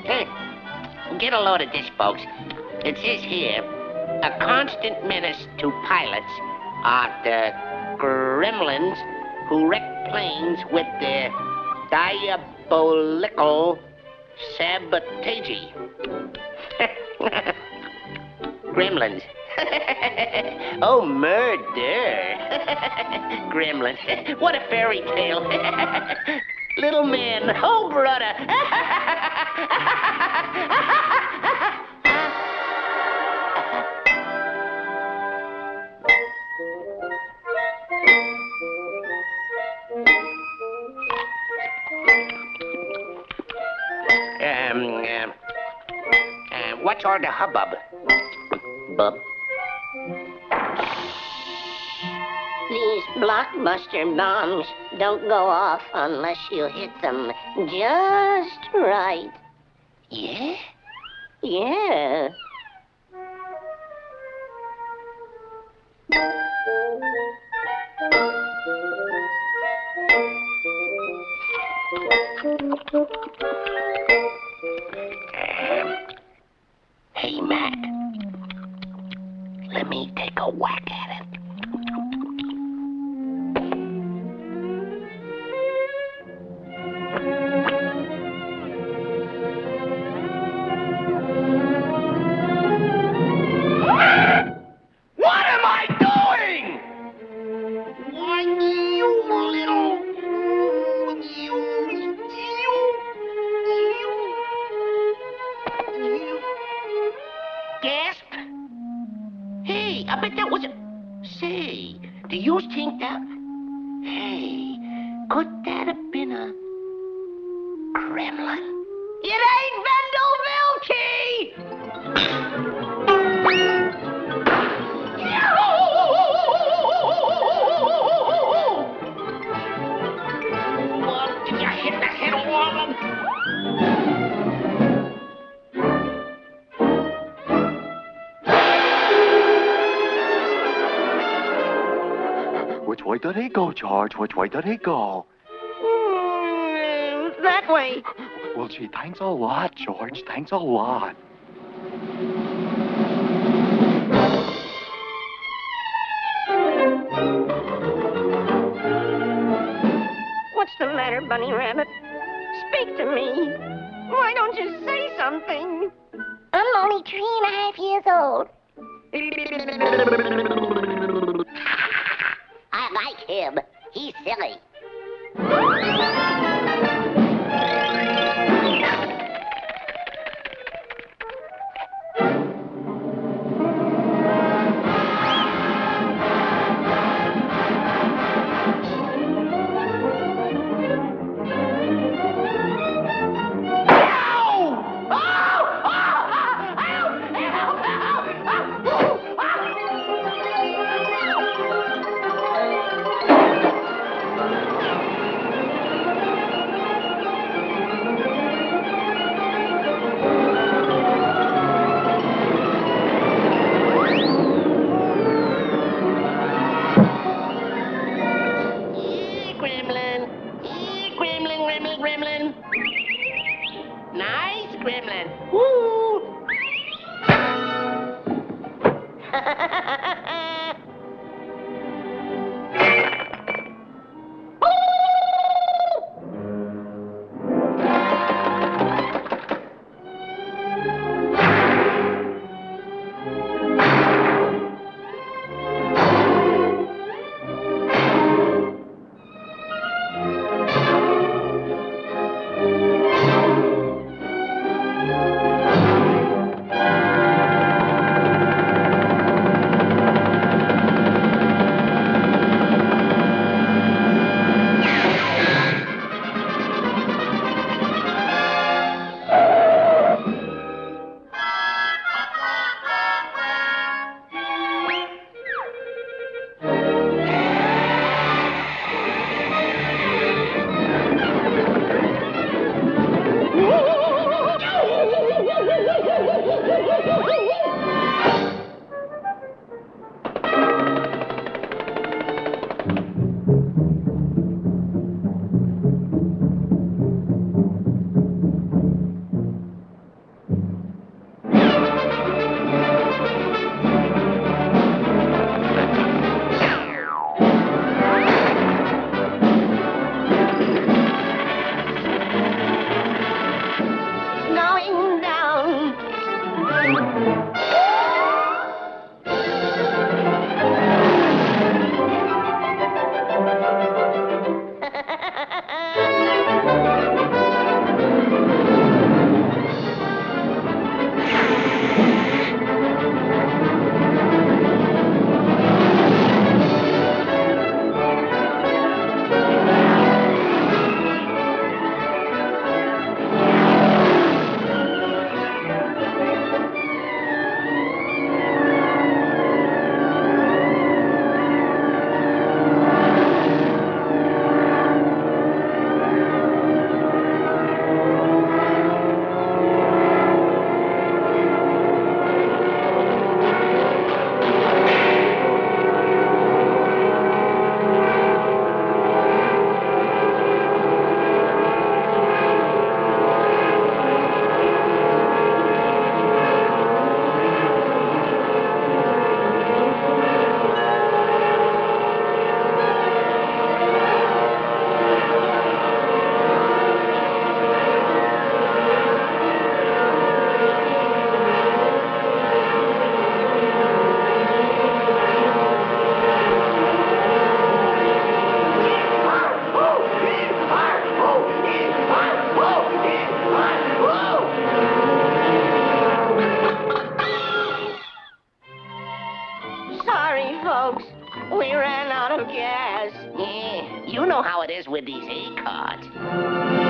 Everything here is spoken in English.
Get a load of this, folks. It says here, a constant menace to pilots are the gremlins who wreck planes with their diabolical sabotage. Gremlins. Oh, murder. Gremlin. What a fairy tale. Little man. Oh, brother. What's all the hubbub? Bub? These blockbuster bombs don't go off unless you hit them just right. Yeah? Yeah. Hey, Matt. Let me take a whack at it. What am I doing? Why, you little... Gasp? Hey, I bet that was a... Say, do you think that... Hey, could that have been a... gremlin? It ain't Vendel Vilkey! What, did you hit the head of one of them? Which way did he go, George? Which way did he go? That way. Well, gee, thanks a lot, George. Thanks a lot. What's the matter, Bunny Rabbit? Speak to me. Why don't you say something? I'm only 3.5 years old. I like him. He's silly. Gremlin. Nice gremlin. Woo! with these A cards.